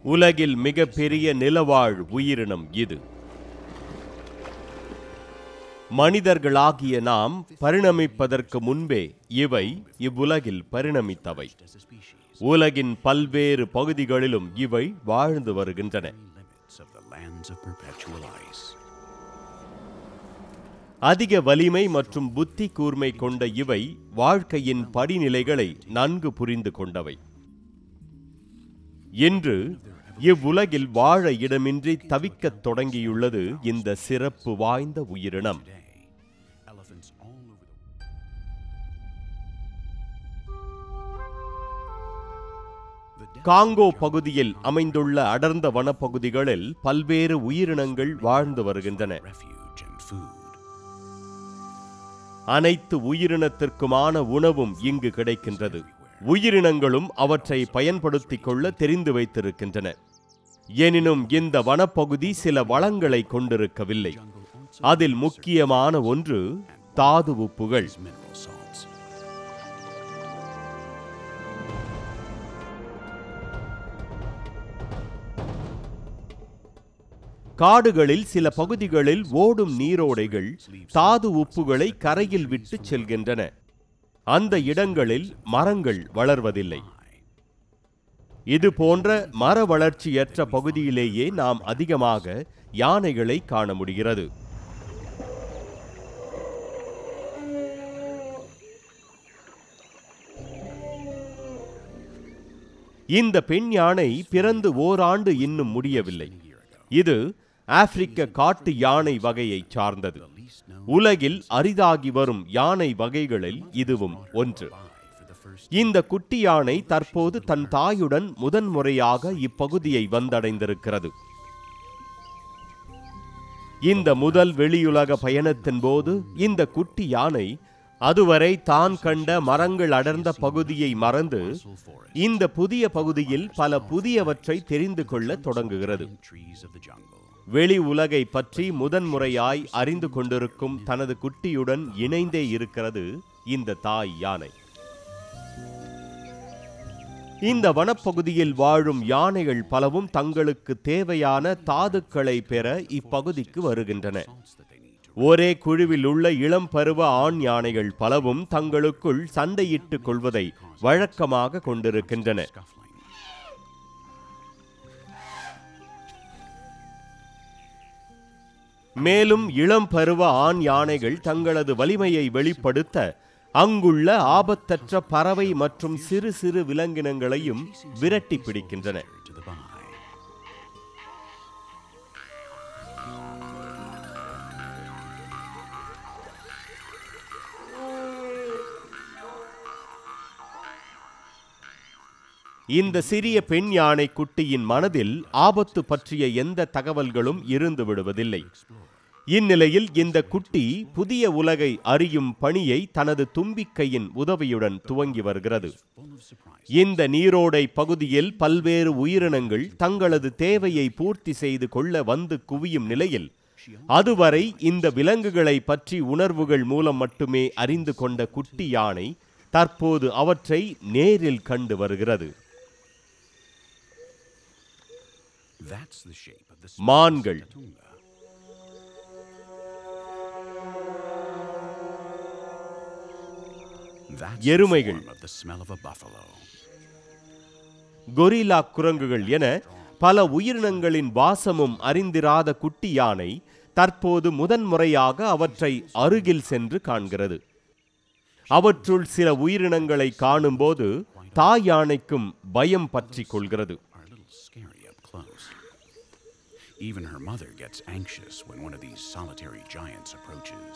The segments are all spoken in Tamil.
உலகில் மிகப்பெரிய நிலவாழ் உயிரினம் இது. மனிதர்களாகிய நாம் பரிணமிப்பதற்கு முன்பே இவை இவ்வுலகில் பரிணமித்தவை. உலகின் பல்வேறு பகுதிகளிலும் இவை வாழ்ந்து வருகின்றன. அதிக வலிமை மற்றும் புத்தி கூர்மை கொண்ட இவை வாழ்க்கையின் படிநிலைகளை நன்கு புரிந்து கொண்டவை. இன்று இவ்வுலகில் வாழ இடமின்றி தவிக்கத் தொடங்கியுள்ளது இந்த சிறப்பு வாய்ந்த உயிரினம். காங்கோ பகுதியில் அமைந்துள்ள அடர்ந்த வனப்பகுதிகளில் பல்வேறு உயிரினங்கள் வாழ்ந்து வருகின்றன. அனைத்து உயிரினத்திற்குமான உணவும் இங்கு கிடைக்கின்றது. உயிரினங்களும் அவற்றை பயன்படுத்திக் கொள்ள தெரிந்து வைத்திருக்கின்றன. எனினும் இந்த வனப்பகுதி சில வளங்களை கொண்டிருக்கவில்லை. அதில் முக்கியமான ஒன்று தாது உப்புகள். காடுகளில் சில பகுதிகளில் ஓடும் நீரோடைகள் தாது உப்புகளை கரையில் விட்டு செல்கின்றன. அந்த இடங்களில் மரங்கள் வளர்வதில்லை. இது போன்ற மர வளர்ச்சியற்ற பகுதியிலேயே நாம் அதிகமாக யானைகளை காண முடிகிறது. இந்த பெண் யானை பிறந்து ஓராண்டு இன்னும் முடியவில்லை. இது ஆப்பிரிக்க காட்டு யானை வகையை சார்ந்தது. உலகில் அரிதாகி வரும் யானை வகைகளில் இதுவும் ஒன்று. இந்த குட்டி யானை தற்போது தன் தாயுடன் முதன்முறையாக இப்பகுதியை வந்தடைந்திருக்கிறது. இந்த முதல் வெளியுலக பயணத்தின் போது இந்த குட்டி யானை அதுவரை தான் கண்ட மரங்கள் அடர்ந்த பகுதியை மறந்து இந்த புதிய பகுதியில் பல புதியவற்றை தெரிந்து கொள்ள தொடங்குகிறது. வெளி உலகை பற்றி முதன்முறையாய் அறிந்து கொண்டிருக்கும் தனது குட்டியுடன் இணைந்தே இருக்கிறது இந்த தாய் யானை. இந்த வனப்பகுதியில் வாழும் யானைகள் பலவும் தங்களுக்கு தேவையான தாதுக்களை பெற இப்பகுதிக்கு வருகின்றன. ஒரே குழுவில் உள்ள இளம் பருவ ஆண் யானைகள் பலவும் தங்களுக்குள் சண்டையிட்டுக் கொள்வதை வழக்கமாக கொண்டிருக்கின்றன. மேலும் இளம் பருவ ஆண் யானைகள் தங்களது வலிமையை வெளிப்படுத்த அங்குள்ள ஆபத்தற்ற பறவை மற்றும் சிறு சிறு விலங்கினங்களையும் விரட்டி பிடிக்கின்றன. இந்த சிறிய பெண் யானை குட்டியின் மனதில் ஆபத்து பற்றிய எந்த தகவல்களும் இருந்து விடுவதில்லை. இந்நிலையில் இந்த குட்டி புதிய உலகை அறியும் பணியை தனது தும்பிக்கையின் உதவியுடன் துவங்கி வருகிறது. இந்த நீரோடை பகுதியில் பல்வேறு உயிரினங்கள் தங்களது தேவையை பூர்த்தி செய்து கொள்ள வந்து குவியும் நிலையில் அதுவரை இந்த விலங்குகளை பற்றி உணர்வுகள் மூலம் மட்டுமே அறிந்து கொண்ட குட்டி யானை தற்போது அவற்றை நேரில் கண்டு வருகிறது. மான்கள், எருமைகள், கொரில்லா குரங்குகள் என பல உயிரினங்களின் வாசமும் அறிந்திராத குட்டி யானை தற்போது முதன்முறையாக அவற்றை அருகில் சென்று காண்கிறது. அவற்றுள் சில உயிரினங்களை காணும்போது தாய் யானைக்கும் பயம் பற்றி கொள்கிறது. Even her mother gets anxious when one of these solitary giants approaches.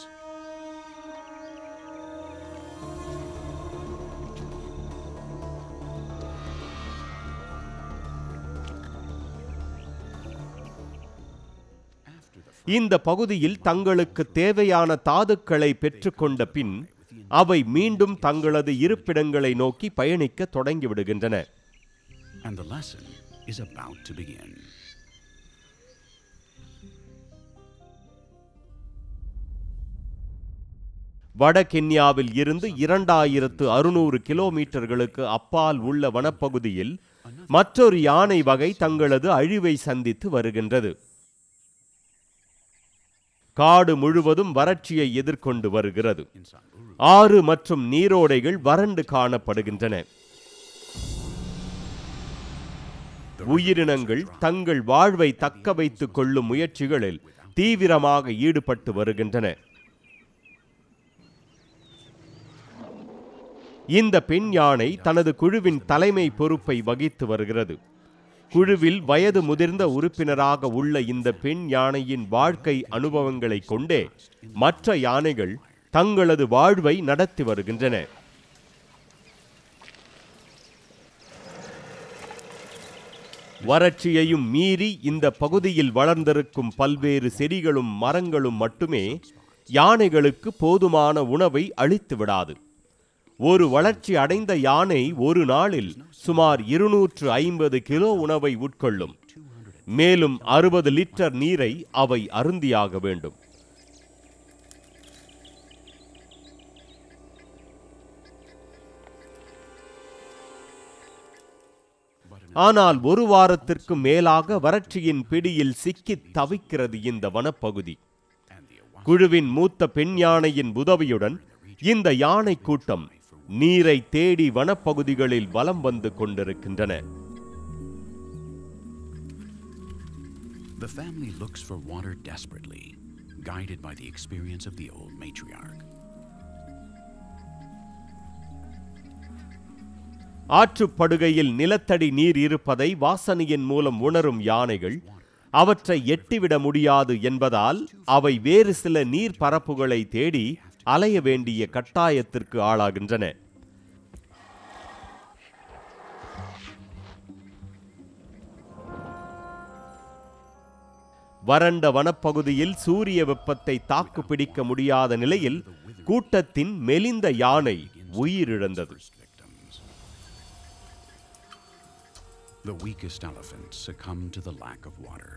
இந்த பகுதியில் தங்களுக்கு தேவையான தாதுக்களை பெற்றுக்கொண்ட பின் அவை மீண்டும் தங்களது இருப்பிடங்களை நோக்கி பயணிக்க தொடங்கிவிடுகின்றன. And the lesson is about to begin. வட கென்யாவில் இருந்து 2600 கிலோமீட்டர்களுக்கு அப்பால் உள்ள வனப்பகுதியில் மற்றொரு யானை வகை தங்களது அழிவை சந்தித்து வருகின்றது. காடு முழுவதும் வறட்சியை எதிர்கொண்டு வருகிறது. ஆறு மற்றும் நீரோடைகள் வறண்டு காணப்படுகின்றன. உயிரினங்கள் தங்கள் வாழ்வை தக்க வைத்துக் கொள்ளும் முயற்சிகளில் தீவிரமாக ஈடுபட்டு வருகின்றன. இந்த பெண் யானை தனது குழுவின் தலைமை பொறுப்பை வகித்து வருகிறது. குழுவில் வயது முதிர்ந்த உறுப்பினராக உள்ள இந்த பெண் யானையின் வாழ்க்கை அனுபவங்களை கொண்டே மற்ற யானைகள் தங்களது வாழ்வை நடத்தி வருகின்றன. வறட்சியையும் மீறி இந்த பகுதியில் வளர்ந்திருக்கும் பல்வேறு செடிகளும் மரங்களும் மட்டுமே யானைகளுக்கு போதுமான உணவை அளித்து விடாது. ஒரு வளர்ச்சி அடைந்த யானை ஒரு நாளில் சுமார் 250 கிலோ உணவை உட்கொள்ளும். மேலும் 60 லிட்டர் நீரை அவை அருந்தியாக வேண்டும். ஆனால் ஒரு வாரத்திற்கு மேலாக வறட்சியின் பிடியில் சிக்கித் தவிக்கிறது இந்த வனப்பகுதி. குழுவின் மூத்த பெண் யானையின் உதவியுடன் இந்த யானை கூட்டம் நீரை தேடி வனப்பகுதிகளில் வலம் வந்து கொண்டிருக்கின்றன. The family looks for water desperately, guided by the experience of the old matriarch. ஆற்றுப்படுகையில் நிலத்தடி நீர் இருப்பதை வாசனையின் மூலம் உணரும் யானைகள் அவற்றை எட்டிவிட முடியாது என்பதால் அவை வேறு சில நீர் பரப்புகளை தேடி அலைய வேண்டிய கட்டாயத்திற்கு ஆளாகின்றன. வறண்ட வனப்பகுதியில் சூரிய வெப்பத்தை தாக்கு பிடிக்க முடியாத நிலையில் கூட்டத்தின் மெலிந்த யானை உயிரிழந்தது. The weakest elephants succumb to the lack of water.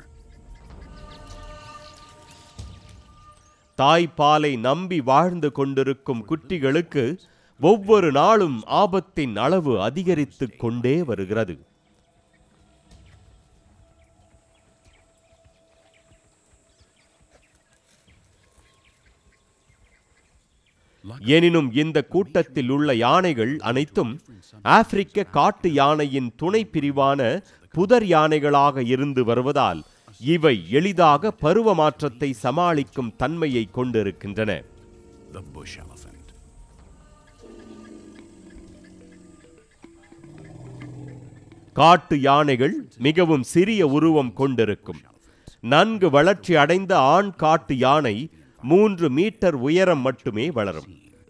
தாய்ப்பாலை நம்பி வாழ்ந்து கொண்டிருக்கும் குட்டிகளுக்கு ஒவ்வொரு நாளும் ஆபத்தின் அளவு அதிகரித்துக் கொண்டே வருகிறது. எனினும் இந்த கூட்டத்தில் உள்ள யானைகள் அனைத்தும் ஆப்பிரிக்க காட்டு யானையின் துணை பிரிவான புதர் யானைகளாக இருந்து வருவதால் இவை எளிதாக பருவ மாற்றத்தை சமாளிக்கும் தன்மையை கொண்டிருக்கின்றன. The bush elephant. காட்டு யானைகள் மிகவும் சிறிய உருவம் கொண்டிருக்கும். நன்கு வளர்ச்சி அடைந்த ஆண் காட்டு யானை 3 மீட்டர் உயரம் மட்டுமே வளரும்.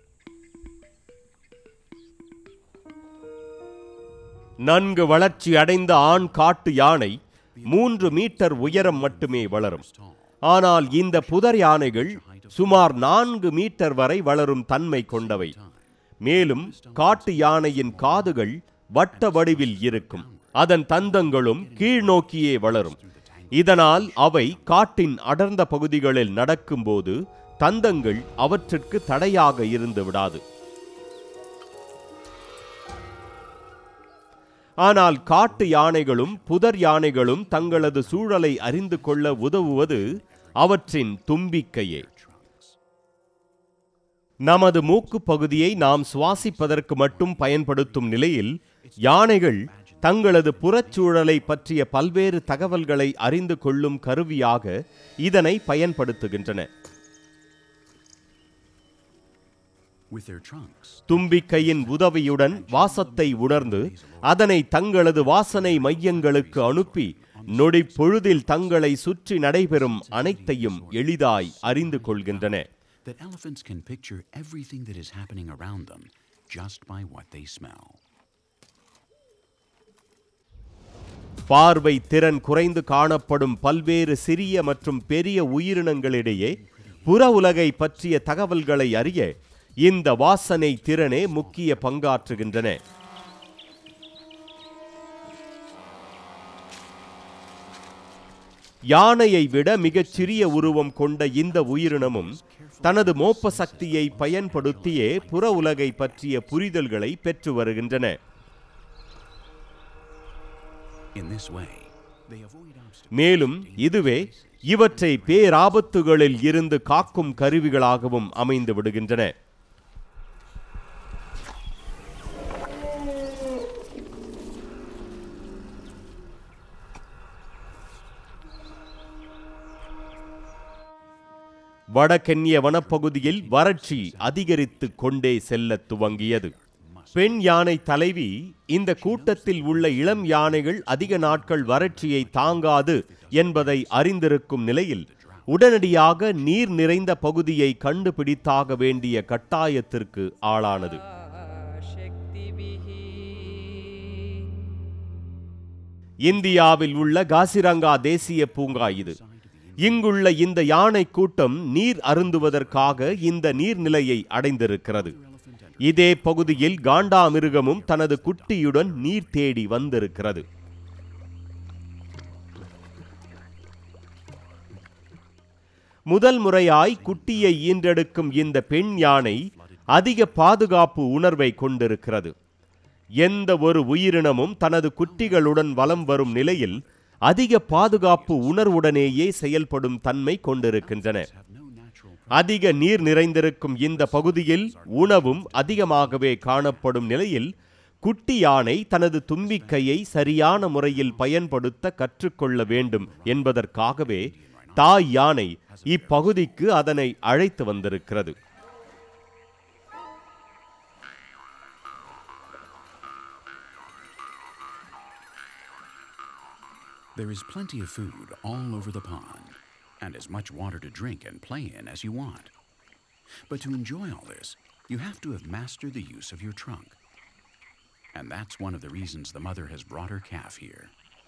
நன்கு வளர்ச்சி அடைந்த ஆண் காட்டு யானை 3 மீட்டர் உயரம் மட்டுமே வளரும். ஆனால் இந்த புதர் யானைகள் சுமார் 4 மீட்டர் வரை வளரும் தன்மை கொண்டவை. மேலும் காட்டு யானையின் காதுகள் வட்ட வடிவில் இருக்கும். அதன் தந்தங்களும் கீழ் நோக்கியே வளரும். இதனால் அவை காட்டின் அடர்ந்த பகுதிகளில் நடக்கும்போது தந்தங்கள் அவற்றிற்கு தடையாக இருந்து விடாது. ஆனால் காட்டு யானைகளும் புதர் யானைகளும் தங்களது சூழலை அறிந்து கொள்ள உதவுவது அவற்றின் தும்பிக்கையே. நமது மூக்கு பகுதியை நாம் சுவாசிப்பதற்கு மட்டும் பயன்படுத்தும் நிலையில் யானைகள் தங்களது புறச்சூழலை பற்றிய பல்வேறு தகவல்களை அறிந்து கொள்ளும் கருவியாக இதனை பயன்படுத்துகின்றன. தும்பிக்கையின் உதவியுடன் வாசத்தை உணர்ந்து அதனை தங்களது வாசனை மையங்களுக்கு அனுப்பி நொடி பொழுதில் தங்களை சுற்றி நடைபெறும் அனைத்தையும் எளிதாய் அறிந்து கொள்கின்றன. That elephants can picture everything that is happening around them just by what they smell. பார்வை திறன் குறைந்து காணப்படும் பல்வேறு சிறிய மற்றும் பெரிய உயிரினங்களிடையே புற உலகை பற்றிய தகவல்களை அறிய இந்த வாசனை திறனே முக்கிய பங்காற்றுகின்றன. யானையை விட மிகச் சிறிய உருவம் கொண்ட இந்த உயிரினமும் தனது மோப்ப சக்தியை பயன்படுத்தியே புற உலகை பற்றிய புரிதல்களை பெற்று வருகின்றன. In this way, they avoid obstacles. மேலும் இதுவே இவற்றை பேராபத்துகளில் இருந்து காக்கும் கருவிகளாகவும் அமைந்து விடுகின்றன. வடகென்ய வனப்பகுதியில் வறட்சி அதிகரித்து கொண்டே செல்ல துவங்கியது. பெண் யானை தலைவி இந்த கூட்டத்தில் உள்ள இளம் யானைகள் அதிக நாட்கள் வறட்சியை தாங்காது என்பதை அறிந்திருக்கும் நிலையில் உடனடியாக நீர் நிறைந்த பகுதியை கண்டுபிடித்தாக வேண்டிய கட்டாயத்திற்கு ஆளானது. இந்தியாவில் உள்ள காசிரங்கா தேசிய பூங்கா இது. இங்குள்ள இந்த யானை கூட்டம் நீர் அருந்துவதற்காக இந்த நீர்நிலையை அடைந்திருக்கிறது. இதே பகுதியில் காண்டாமிருகமும் தனது குட்டியுடன் நீர் தேடி வந்திருக்கிறது. முதல் முறையாய் குட்டியை ஈன்றெடுக்கும் இந்த பெண் யானை அதிக பாதுகாப்பு உணர்வை கொண்டிருக்கிறது. எந்த ஒரு உயிரினமும் தனது குட்டிகளுடன் வலம் வரும் நிலையில் அதிக பாதுகாப்பு உணர்வுடனேயே செயல்படும் தன்மை கொண்டிருக்கின்றன. அதிக நீர் நிறைந்திருக்கும் இந்த பகுதியில் உணவும் அதிகமாகவே காணப்படும் நிலையில் குட்டி யானை தனது தும்பிக்கையை சரியான முறையில் பயன்படுத்த கற்றுக்கொள்ள வேண்டும் என்பதற்காகவே தாய் யானை இப்பகுதிக்கு அதனை அழைத்து வந்திருக்கிறது. There is plenty of food all over the pond, and as much water to drink and play in as you want. But to enjoy all this, you have to have mastered the use of your trunk. And that's one of the reasons the mother has brought her calf here.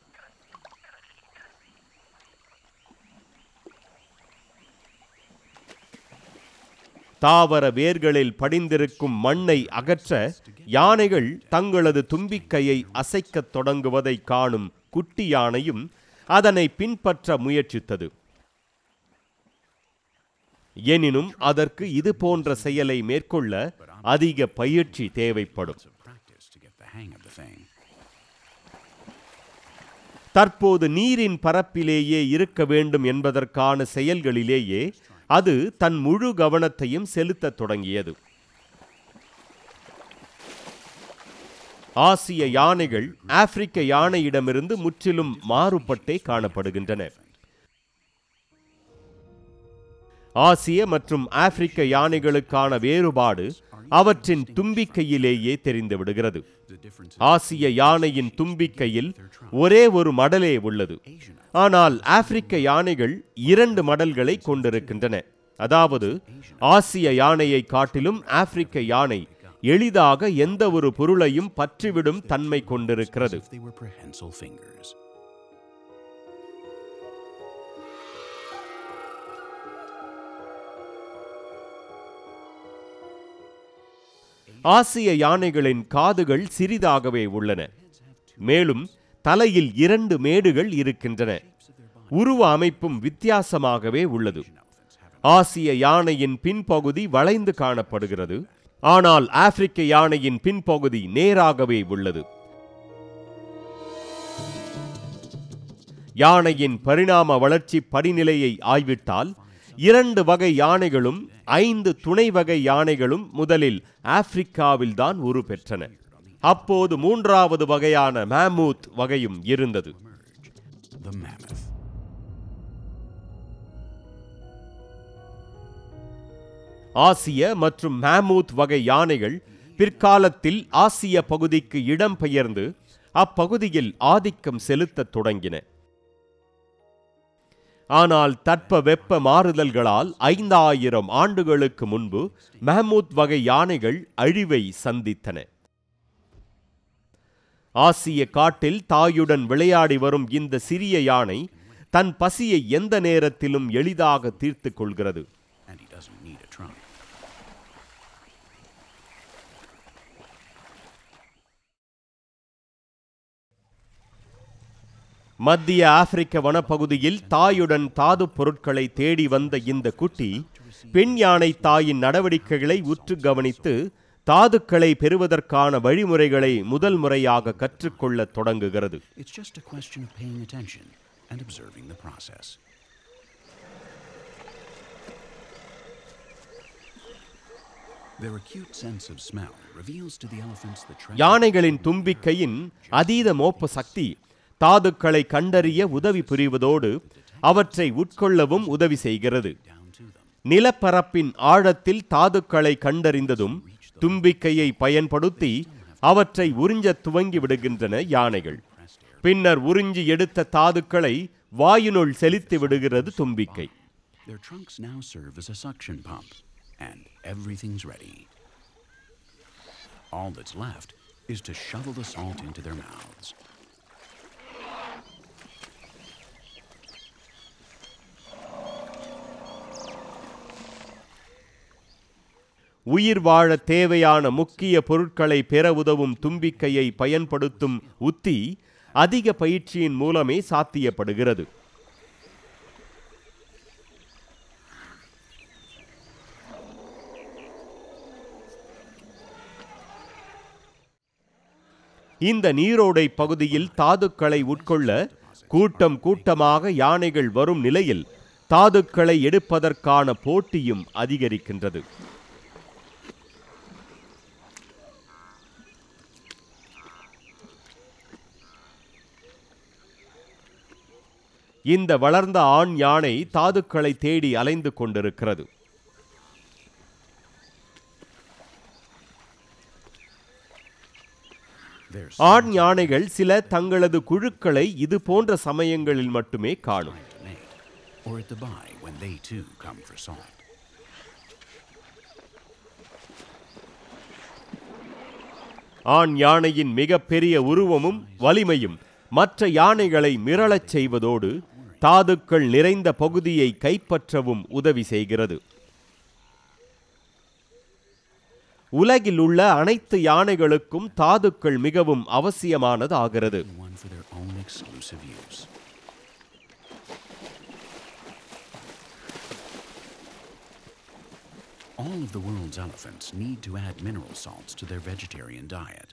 தாவர வேர்களில் படிந்திருக்கும் மண்ணை அகற்ற யானைகள் தங்களது தும்பிக்கையை அசைக்கத் தொடங்குவதை காணும் குட்டி யானையும் அதனை பின்பற்ற முயற்சித்தது. எனினும் அதற்கு இது போன்ற செயலை மேற்கொள்ள அதிக பயிற்சி தேவைப்படும். தற்போது நீரின் பரப்பிலேயே இருக்க வேண்டும் என்பதற்கான செயல்களிலேயே அது தன் முழு கவனத்தையும் செலுத்தத் தொடங்கியது. ஆசிய யானைகள் ஆப்பிரிக்க யானையிடமிருந்து முற்றிலும் மாறுபட்டே காணப்படுகின்றன. ஆசிய மற்றும் ஆப்பிரிக்க யானைகளுக்கான வேறுபாடு அவற்றின் தும்பிக்கையிலேயே தெரிந்துவிடுகிறது. ஆசிய யானையின் தும்பிக்கையில் ஒரே ஒரு மடலே உள்ளது. ஆனால் ஆப்பிரிக்க யானைகள் 2 மடல்களை கொண்டிருக்கின்றன. அதாவது ஆசிய யானையை காட்டிலும் ஆப்பிரிக்க யானை எளிதாக எந்த ஒரு பொருளையும் பற்றிவிடும் தன்மை கொண்டிருக்கிறது. ஆசிய யானைகளின் காதுகள் சிறிதாகவே உள்ளன. மேலும் தலையில் 2 மேடுகள் இருக்கின்றன. உருவ அமைப்பும் வித்தியாசமாகவே உள்ளது. ஆசிய யானையின் பின்பகுதி வளைந்து காணப்படுகிறது. ஆனால் ஆப்பிரிக்க யானையின் பின்பகுதி நேராகவே உள்ளது. யானையின் பரிணாம வளர்ச்சி படிநிலையை ஆய்விட்டால் 2 வகை யானைகளும் 5 துணை வகை யானைகளும் முதலில் ஆப்பிரிக்காவில் தான் உருப்பெற்றன. அப்போது 3வது வகையான மேமூத் வகையும் இருந்தது. ஆசிய மற்றும் மேமூத் வகை யானைகள் பிற்காலத்தில் ஆசிய பகுதிக்கு இடம்பெயர்ந்து அப்பகுதியில் ஆதிக்கம் செலுத்தத் தொடங்கின. ஆனால் தட்பவெப்ப மாறுதல்களால் 5000 ஆண்டுகளுக்கு முன்பு மேமூத் வகை யானைகள் அழிவை சந்தித்தன. ஆசிய காட்டில் தாயுடன் விளையாடி வரும் இந்த சிறிய யானை தன் பசியை எந்த நேரத்திலும் எளிதாக தீர்த்துக் கொள்கிறது. மத்திய ஆப்பிரிக்க வனப்பகுதியில் தாயுடன் தாது பொருட்களை தேடி வந்த இந்த குட்டி பெண் யானை தாயின் நடவடிக்கைகளை உற்று கவனித்து தாதுக்களை பெறுவதற்கான வழிமுறைகளை முதல் முறையாக கற்றுக்கொள்ளத் தொடங்குகிறது. It's just a question of paying attention and observing the process. Their acute sense of smell reveals to the elephants the treasure. யானைகளின் தும்பிக்கையின் அதீத மோப்ப சக்தி தாதுக்களை கண்டறிய உதவி புரிவதோடு அவற்றை உட்கொள்ளவும் உதவி செய்கிறது. நிலப்பரப்பின் ஆழத்தில் தாதுக்களை கண்டறிந்ததும் தும்பிக்கையை பயன்படுத்தி அவற்றை உறிஞ்ச துவங்கி விடுகின்றன யானைகள். பின்னர் உறிஞ்சி எடுத்த தாதுக்களை வாயினுள் செலுத்தி விடுகிறது தும்பிக்கை. Their trunks now serve as a suction pump, and everything's ready. All that's left is to shovel the salt into their mouths. உயிர் வாழ தேவையான முக்கிய பொருட்களை பெற உதவும் தும்பிக்கையை பயன்படுத்தும் உத்தி அதிக பயிற்சியின் மூலமே சாத்தியப்படுகிறது. இந்த நீரோடை பகுதியில் தாதுக்களை உட்கொள்ள கூட்டம் கூட்டமாக யானைகள் வரும் நிலையில் தாதுக்களை எடுப்பதற்கான போட்டியும் அதிகரிக்கின்றது. இந்த வளர்ந்த ஆண் யானை தாதுக்களை தேடி அலைந்து கொண்டிருக்கிறது. ஆண் யானைகள் சில தங்களது குழுக்களை இது போன்ற சமயங்களில் மட்டுமே காணும். ஆண் யானையின் மிகப்பெரிய உருவமும் வலிமையும் மற்ற யானைகளை மிரளச் செய்வதோடு தாதுக்கள் நிறைந்த பகுதியை கைப்பற்றவும் உதவி செய்கிறது. உலகில் உள்ள அனைத்து யானைகளுக்கும் தாதுக்கள் மிகவும் அவசியமானதாகிறது. All of the world's elephants need to add mineral salts to their vegetarian diet.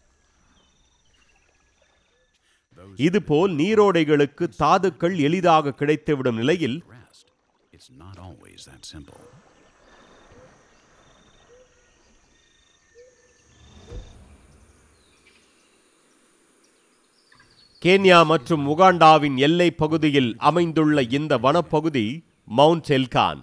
இதுபோல் நீரோடைகளுக்கு தாதுக்கள் எளிதாக கிடைத்துவிடும் நிலையில் it's not always that simple. கேன்யா மற்றும் உகாண்டாவின் எல்லை பகுதியில் அமைந்துள்ள இந்த வனப்பகுதி மவுண்ட் எல்கான்.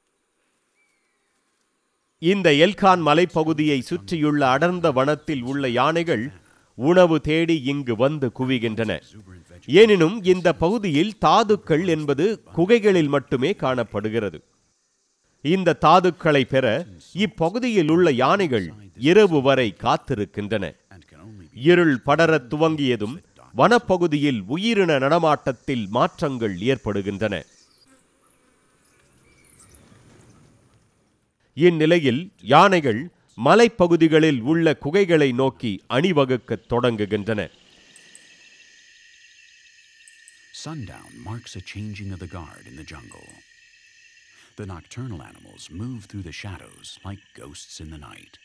இந்த எல்கான் மலைப்பகுதியை சுற்றியுள்ள அடர்ந்த வனத்தில் உள்ள யானைகள் உணவு தேடி இங்கு வந்து குவிகின்றன. எனினும் இந்த பகுதியில் தாதுக்கள் என்பது குகைகளில் மட்டுமே காணப்படுகிறது. இந்த தாதுக்களை பெற இப்பகுதியில் உள்ள யானைகள் இரவு வரை காத்திருக்கின்றன. இருள் படரத் துவங்கியதும் வனப்பகுதியில் உயிரின நடமாட்டத்தில் மாற்றங்கள் ஏற்படுகின்றன. இந்நிலையில் யானைகள் மலைப்பகுதிகளில் உள்ள குகைகளை நோக்கி அணிவகுக்கத் தொடங்குகின்றன. Sundown marks a changing of the guard in the jungle. The nocturnal animals move through the shadows like ghosts in the night.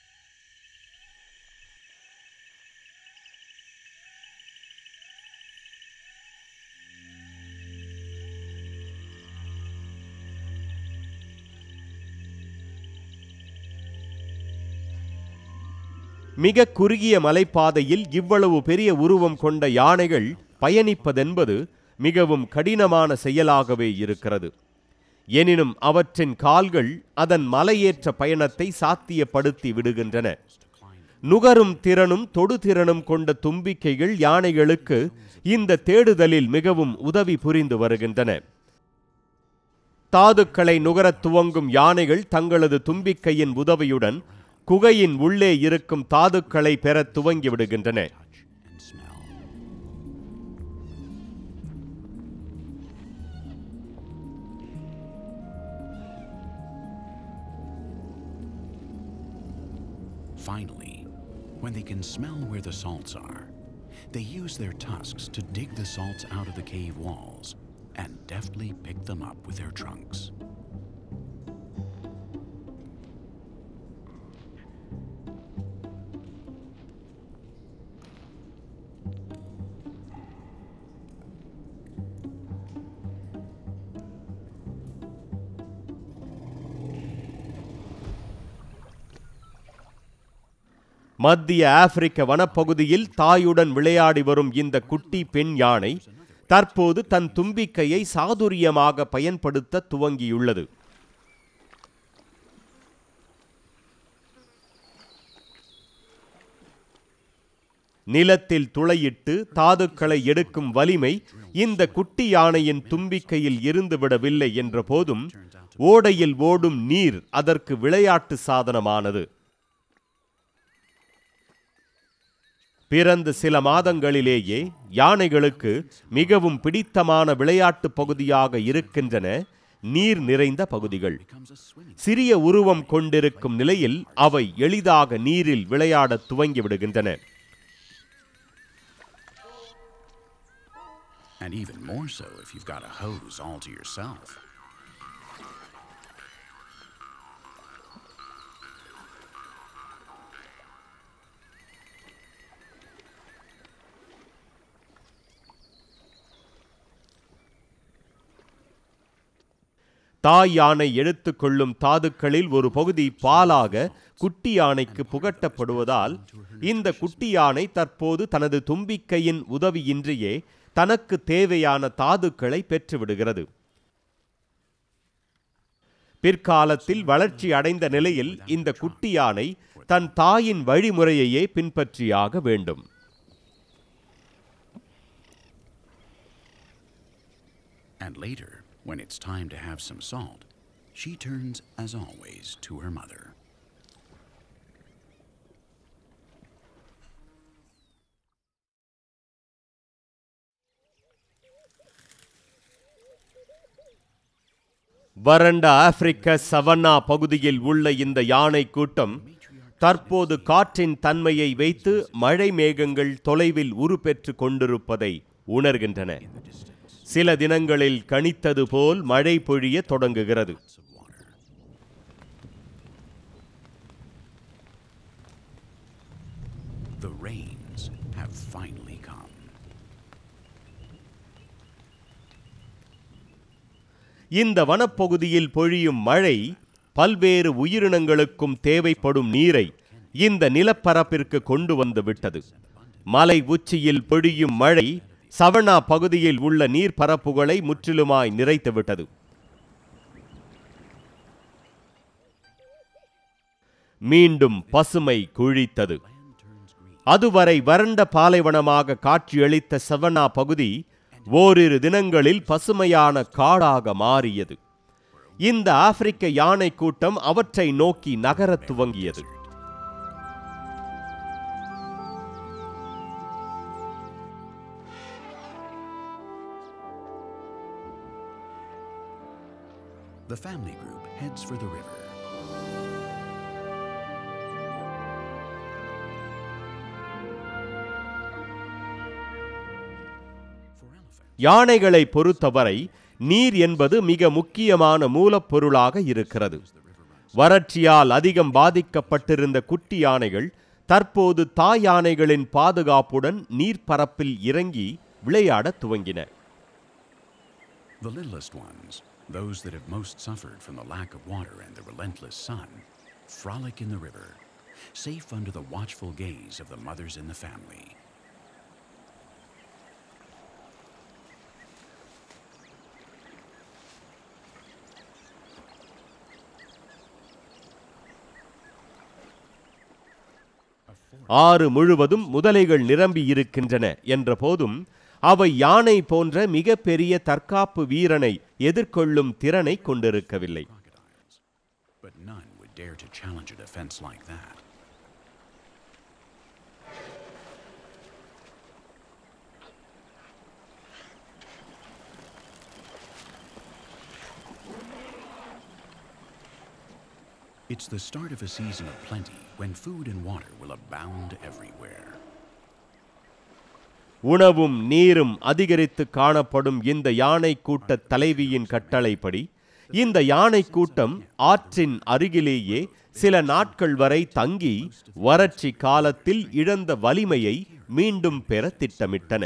மிக குறுகிய மலைப்பாதையில் இவ்வளவு பெரிய உருவம் கொண்ட யானைகள் பயணிப்பதென்பது மிகவும் கடினமான செயலாகவே இருக்கிறது. எனினும் அவற்றின் கால்கள் அதன் மலையேற்ற பயணத்தை சாத்தியப்படுத்தி விடுகின்றன. நுகரும் திறனும் தொடுதிறனும் கொண்ட தும்பிக்கைகள் யானைகளுக்கு இந்த தேடுதலில் மிகவும் உதவி புரிந்து வருகின்றன. தாதுக்களை நுகரத் துவங்கும் யானைகள் தங்களது தும்பிக்கையின் உதவியுடன் குகையின் உள்ளே இருக்கும் தாதுக்களை பெற துவங்கி விடுகின்றன. Finally, when they can smell where the salts are, they use their tusks to dig the salts out of the cave walls and deftly pick them up with their trunks. மத்திய ஆப்பிரிக்க வனப்பகுதியில் தாயுடன் விளையாடி வரும் இந்த குட்டி பெண் யானை தற்போது தன் தும்பிக்கையை சாதுரியமாக பயன்படுத்த துவங்கியுள்ளது. நிலத்தில் துளையிட்டு தாதுக்களை எடுக்கும் வலிமை இந்த குட்டி யானையின் தும்பிக்கையில் இருந்துவிடவில்லை என்ற போதும் ஓடையில் ஓடும் நீர் அதற்கு விளையாட்டு சாதனமானது. பிறந்த சில மாதங்களிலேயே யானைகளுக்கு மிகவும் பிடித்தமான விளையாட்டு பகுதியாக இருக்கின்றன நீர் நிறைந்த பகுதிகள். சிறிய உருவம் கொண்டிருக்கும் நிலையில் அவை எளிதாக நீரில் விளையாட துவங்கிவிடுகின்றன. And even more so if you've got a hose all to yourself. தாய் யானை எடுத்துக்கொள்ளும் தாதுக்களில் ஒரு பகுதி பாலாக குட்டி யானைக்கு புகட்டப்படுவதால் இந்த குட்டி யானை தற்போது தனது தும்பிக்கையின் உதவியின்றியே தனக்கு தேவையான தாதுக்களை பெற்றுவிடுகிறது. பிற்காலத்தில் வளர்ச்சி அடைந்த நிலையில் இந்த குட்டி யானை தன் தாயின் வழிமுறையையே பின்பற்றியாக வேண்டும். And later, when it's time to have some salt, she turns, as always, to her mother. வறண்ட ஆப்பிரிக்க சவன்னா பகுதியில் உள்ள இந்த யானை கூட்டம் தற்போது காற்றின் தன்மையை வைத்து மழை மேகங்கள் தொலைவில் உருப்பெற்று கொண்டிருப்பதை உணர்கின்றன. சில தினங்களில் கணித்தது போல் மழை பொழிய தொடங்குகிறது. The rains have finally come. இந்த வனப்பகுதியில் பொழியும் மழை பல்வேறு உயிரினங்களுக்கும் தேவைப்படும் நீரை இந்த நிலப்பரப்பிற்கு கொண்டு வந்து விட்டது. மலை உச்சியில் பொழியும் மழை சவன்னா பகுதியில் உள்ள நீர்ப்பரப்புகளை முற்றிலுமாய் நிறைத்துவிட்டது. மீண்டும் பசுமை குழித்தது. அதுவரை வறண்ட பாலைவனமாக காட்சியளித்த சவன்னா பகுதி ஓரிரு தினங்களில் பசுமையான காடாக மாறியது. இந்த ஆப்பிரிக்க யானை கூட்டம் அவற்றை நோக்கி நகரத் துவங்கியது. The family group heads for the river. யானைகளை பொறுத்தவரை நீர் என்பது மிக முக்கியமான மூலப்பொருளாக இருக்கிறது. வறட்சியால் அதிகம் பாதிக்கப்பட்டிருந்த குட்டி யானைகள் தற்போது தாய் யானைகளின் பாதுகாப்புடன் நீர்ப்பரப்பில் இறங்கி விளையாடத் துவங்கின. The littlest ones, those that have most suffered from the lack of water and the relentless sun, frolic in the river, safe under the watchful gaze of the mothers in the family. ஆறு முழுவதும் முதலைகள் நிரம்பி இருக்கின்றன என்ற போதும் அவை யானை போன்ற மிக பெரிய தற்காப்பு வீரனை எதிர்கொள்ளும் திறனை கொண்டிருக்கவில்லை. But none would dare to challenge a defense like that. It's the start of a season of plenty when food and water will abound everywhere. உணவும் நீரும் அதிகரித்து காணப்படும் இந்த யானை கூட்ட தலைவியின் கட்டளைப்படி இந்த யானை கூட்டம் ஆற்றின் அருகிலேயே சில நாட்கள் வரை தங்கி வறட்சி காலத்தில் இழந்த வலிமையை மீண்டும் பெற திட்டமிட்டன.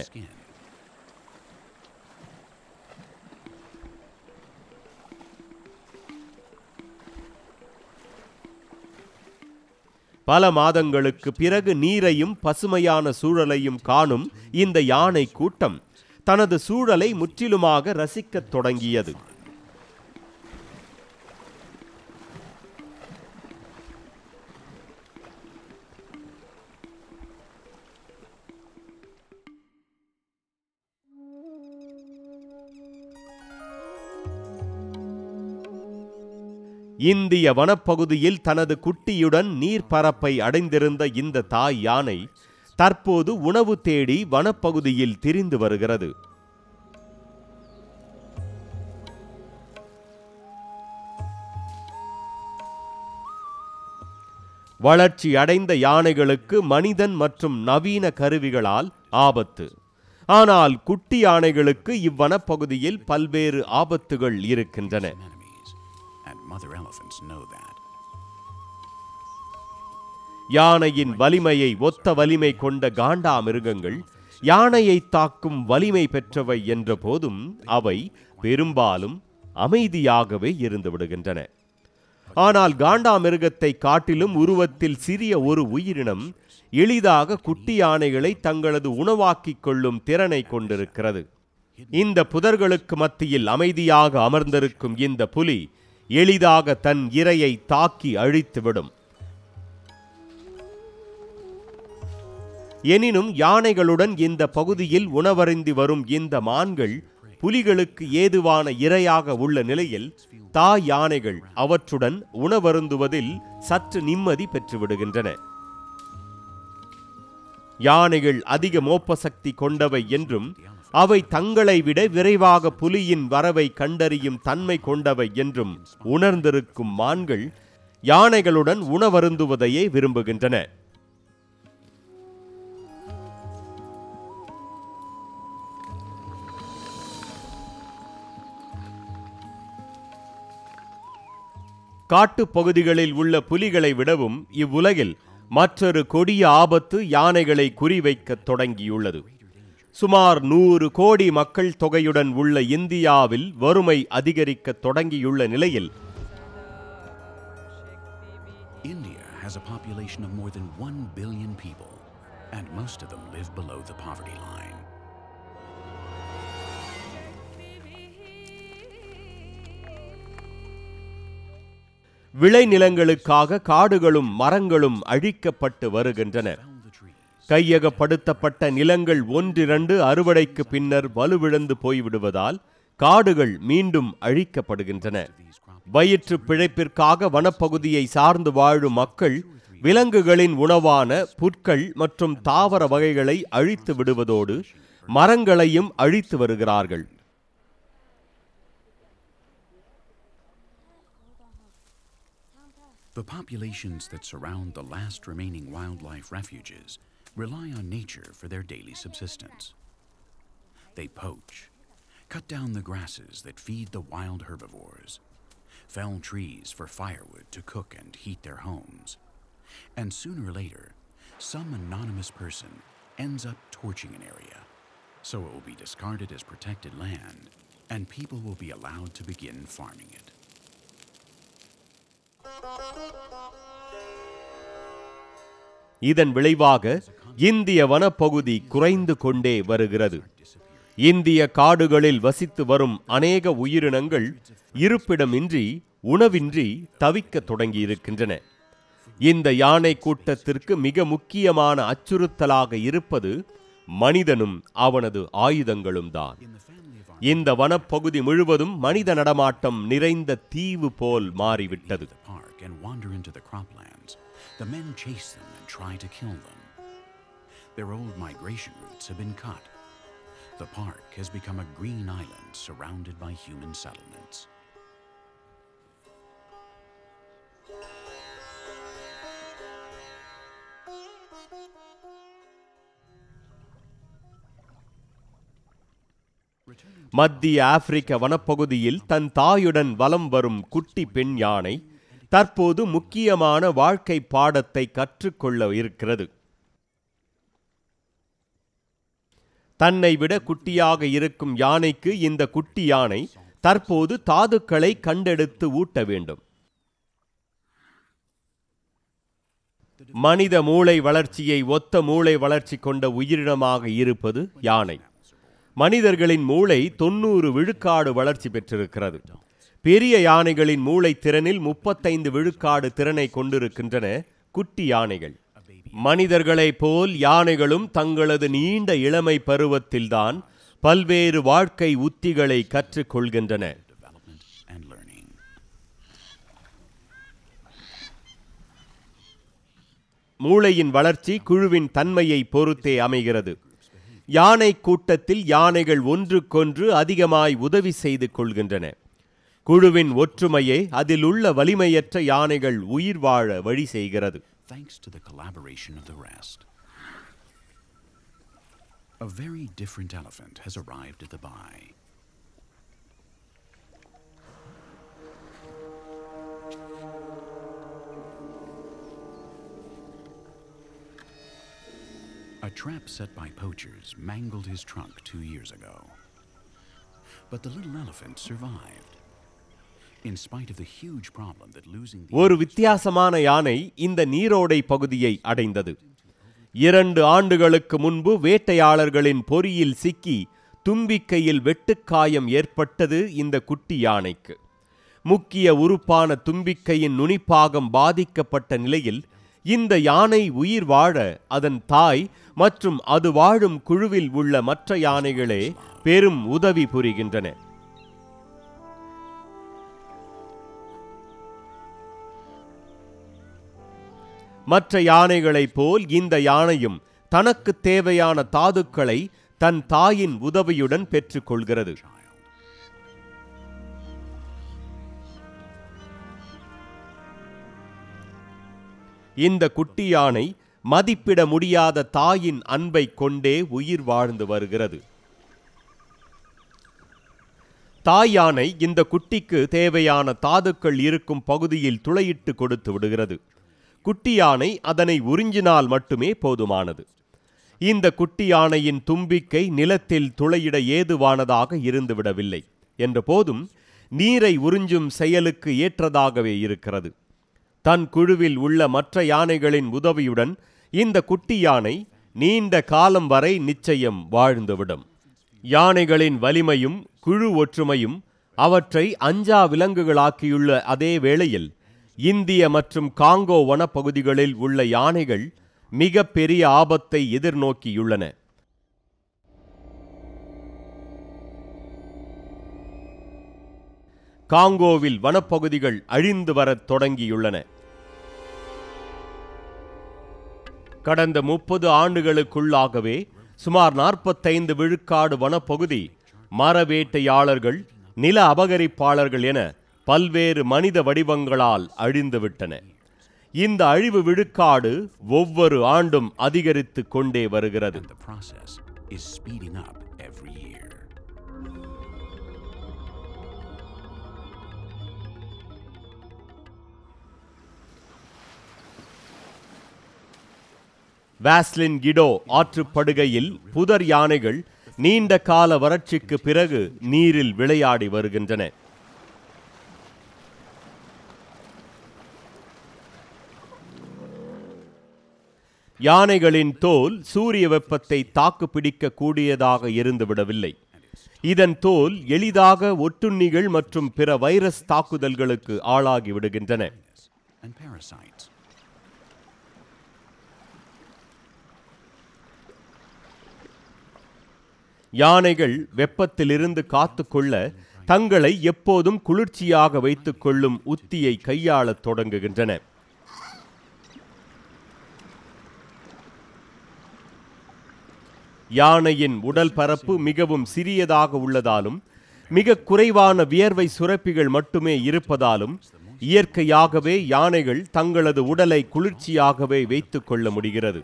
பல மாதங்களுக்கு பிறகு நீரையும் பசுமையான சூழலையும் காணும் இந்த யானை கூட்டம் தனது சூழலை முற்றிலுமாக ரசிக்கத் தொடங்கியது. இந்திய வனப்பகுதியில் தனது குட்டியுடன் நீர்ப்பரப்பை அடைந்திருந்த இந்த தாய் யானை தற்போது உணவு தேடி வனப்பகுதியில் திரிந்து வருகிறது. வளர்ச்சி அடைந்த யானைகளுக்கு மனிதன் மற்றும் நவீன கருவிகளால் ஆபத்து. ஆனால் குட்டி யானைகளுக்கு இவ்வனப்பகுதியில் பல்வேறு ஆபத்துகள் இருக்கின்றன. Mother elephants know that. யானையின் வலிமையை ஒத்த வலிமை கொண்ட காண்டா மிருகங்கள் யானையை தாக்கும் வலிமை பெற்றவை என்ற போதும் அவை பெரும்பாலும் அமைதியாகவே இருந்து விடுகின்றன. ஆனால் காண்டா மிருகத்தை காட்டிலும் உருவத்தில் சிறிய ஒரு உயிரினம் எளிதாக குட்டி யானைகளை தங்களது உணவாக்கிக் கொள்ளும் திறனை கொண்டிருக்கிறது. இந்த புதர்களுக்கு மத்தியில் அமைதியாக அமர்ந்திருக்கும் இந்த புலி எளிதாக தன் இரையை தாக்கி அழித்துவிடும். எனினும் யானைகளுடன் இந்த பகுதியில் உணவருந்தி வரும் இந்த மான்கள் புலிகளுக்கு ஏதுவான இரையாக உள்ள நிலையில் தாய் யானைகள் அவற்றுடன் உணவருந்துவதில் சற்று நிம்மதி பெற்றுவிடுகின்றன. யானைகள் அதிக மோப்ப சக்தி கொண்டவை என்றும் அவை தங்களை விட விரைவாக புலியின் வரவை கண்டறியும் தன்மை கொண்டவை என்றும் உணர்ந்திருக்கும் மான்கள் யானைகளுடன் உணவருந்துவதையே விரும்புகின்றன. காட்டுப் பகுதிகளில் உள்ள புலிகளை விடவும் இவ்வுலகில் மற்றொரு கொடிய ஆபத்து யானைகளை குறிவைக்க தொடங்கியுள்ளது. சுமார் 100 கோடி மக்கள் தொகையுடன் உள்ள இந்தியாவில் வறுமை அதிகரிக்க தொடங்கியுள்ள நிலையில் India has a population of more than 1 billion people and most of them live below the poverty line. விளைநிலங்களுக்காக காடுகளும் மரங்களும் அழிக்கப்பட்டு வருகின்றன. கையகப்படுத்தப்பட்ட நிலங்கள் ஒன்றிரண்டு அறுவடைக்கு பின்னர் வலுவிழந்து போய்விடுவதால் காடுகள் மீண்டும் அழிக்கப்படுகின்றன. வயிற்று பிழைப்பிற்காக வனப்பகுதியை சார்ந்து வாழும் மக்கள் விலங்குகளின் உணவான புற்கள் மற்றும் தாவர வகைகளை அழித்து விடுவதோடு மரங்களையும் அழித்து வருகிறார்கள். The populations that surround the last remaining wildlife refuges rely on nature for their daily subsistence. They poach, cut down the grasses that feed the wild herbivores, fell trees for firewood to cook and heat their homes, and sooner or later, some anonymous person ends up torching an area, so it will be discarded as protected land, and people will be allowed to begin farming it. இதன் விளைவாக இந்திய வனப்பகுதி குறைந்து கொண்டே வருகிறது. இந்திய காடுகளில் வசித்து வரும் அநேக உயிரினங்கள் இருப்பிடமின்றி உணவின்றி தவிக்க தொடங்கியிருக்கின்றன. இந்த யானை கூட்டத்திற்கு மிக முக்கியமான அச்சுறுத்தலாக இருப்பது மனிதனும் அவனது ஆயுதங்களும் தான். இந்த வனப்பகுதி முழுவதும் மனித நடமாட்டம் நிறைந்த தீவு போல் மாறிவிட்டது. The men chase them and try to kill them. Their old migration routes have been cut. The park has become a green island surrounded by human settlements. மத்திய ஆப்பிரிக்க வனப்பகுதியில் தன் தாயுடன் வலம் வரும் குட்டி பெண் யானை தற்போது முக்கியமான வாழ்க்கை பாடத்தை கற்றுக்கொள்ள இருக்கிறது. தன்னை விட குட்டியாக இருக்கும் யானைக்கு இந்த குட்டி யானை தற்போது தாதுக்களை கண்டெடுத்து ஊட்ட வேண்டும். மனித மூளை வளர்ச்சியை ஒத்த மூளை வளர்ச்சி கொண்ட உயிரினமாக இருப்பது யானை. மனிதர்களின் மூளை 90 விழுக்காடு வளர்ச்சி பெற்றிருக்கிறது. பெரிய யானைகளின் மூளை திறனில் 35 விழுக்காடு திறனை கொண்டிருக்கின்றன குட்டி யானைகள். மனிதர்களைப் போல் யானைகளும் தங்களது நீண்ட இளமை பருவத்தில்தான் பல்வேறு வாழ்க்கை உத்திகளை கற்றுக்கொள்கின்றன. மூளையின் வளர்ச்சி குழுவின் தன்மையை பொறுத்தே அமைகிறது. யானை கூட்டத்தில் யானைகள் ஒன்றுக்கொன்று அதிகமாய் உதவி செய்து கொள்கின்றன. குழுவின் ஒற்றுமையே அதில் உள்ள வலிமையற்ற யானைகள் உயிர் வாழ வழி செய்கிறது. Thanks to the collaboration of the rest. A very different elephant has arrived at the Bai. A trap set by poachers mangled his trunk 2 years ago. But the little elephant survived. In spite of the huge problem that losing the ஒரு வித்தியாசமான யானை இந்த நீரோடை பகுதியை அடைந்தது. 2 ஆண்டுகளுக்கு முன்பு வேட்டையாளர்களின் பொறியில் சிக்கி தும்பிக்கையில் வெட்டுக்காயம் ஏற்பட்டது இந்த குட்டி யானைக்கு. முக்கிய உறுப்பான தும்பிக்கையின் நுனிப்பாகம் பாதிக்கப்பட்ட நிலையில் இந்த யானை உயிர் வாழ அதன் தாய் மற்றும் அது வாழும் குழுவில் உள்ள மற்ற யானைகளே பெரும் உதவி புரிகின்றன. மற்ற யானைகளைப் போல் இந்த யானையும் தனக்கு தேவையான தாதுக்களை தன் தாயின் உதவியுடன் பெற்றுக்கொள்கிறது. இந்த குட்டி யானை மதிப்பிட முடியாத தாயின் அன்பை கொண்டே உயிர் வாழ்ந்து வருகிறது. தாய் யானை இந்த குட்டிக்கு தேவையான தாதுக்கள் இருக்கும் பகுதியில் துளையிட்டு கொடுத்து விடுகிறது. குட்டி யானை அதனை உறிஞ்சினால் மட்டுமே போதுமானது. இந்த குட்டி யானையின் தும்பிக்கை நிலத்தில் துளையிட ஏதுவானதாக இருந்துவிடவில்லை என்ற போதும் நீரை உறிஞ்சும் செயலுக்கு ஏற்றதாகவே இருக்கிறது. தன் குழுவில் உள்ள மற்ற யானைகளின் உதவியுடன் இந்த குட்டி யானை நீண்ட காலம் வரை நிச்சயம் வாழ்ந்துவிடும். யானைகளின் வலிமையும் குழு ஒற்றுமையும் அவற்றை அஞ்சா விலங்குகளாக்கியுள்ள அதே வேளையில் இந்திய மற்றும் காங்கோ வனப்பகுதிகளில் உள்ள யானைகள் மிக பெரிய ஆபத்தை எதிர்நோக்கியுள்ளன. காங்கோவில் வனப்பகுதிகள் அழிந்து வரத் தொடங்கியுள்ளன. கடந்த 30 ஆண்டுகளுக்குள்ளாகவே சுமார் 45 விழுக்காடு வனப்பகுதி மரவேட்டையாளர்கள், நில அபகரிப்பாளர்கள் என பல்வேறு மனித வடிவங்களால் அழிந்துவிட்டன. இந்த அழிவு விழுக்காடு ஒவ்வொரு ஆண்டும் அதிகரித்து கொண்டே வருகிறது. வாஸ்லின் கிடோ ஆற்றுப்படுகையில் புதர் யானைகள் நீண்ட கால வறட்சிக்கு பிறகு நீரில் விளையாடி வருகின்றன. யானைகளின் தோல் சூரிய வெப்பத்தை தாக்கு பிடிக்க கூடியதாக இருந்துவிடவில்லை. இதன் தோல் எளிதாக ஒட்டுண்ணிகள் மற்றும் பிற வைரஸ் தாக்குதல்களுக்கு ஆளாகி விடுகின்றன. யானைகள் வெப்பத்திலிருந்து காத்துக்கொள்ள தங்களை எப்போதும் குளிர்ச்சியாக வைத்துக் கொள்ளும் உத்தியை கையாளத் தொடங்குகின்றன. யானையின் உடல் பரப்பு மிகவும் சிறியதாக உள்ளதாலும் மிக குறைவான வியர்வை சுரப்பிகள் மட்டுமே இருப்பதாலும் இயற்கையாகவே யானைகள் தங்களது உடலை குளிர்ச்சியாகவே வைத்துக் கொள்ள முடிகிறது.